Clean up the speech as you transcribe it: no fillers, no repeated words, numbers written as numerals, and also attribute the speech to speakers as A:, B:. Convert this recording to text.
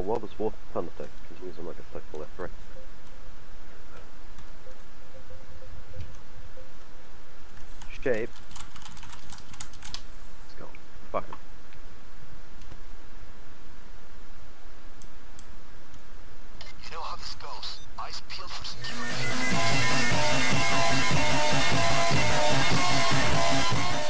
A: what was water thunder tech? Continues on like a cycle left, right. Shape. Let's go. Fuck him.
B: You know how this goes. Eyes peeled for security.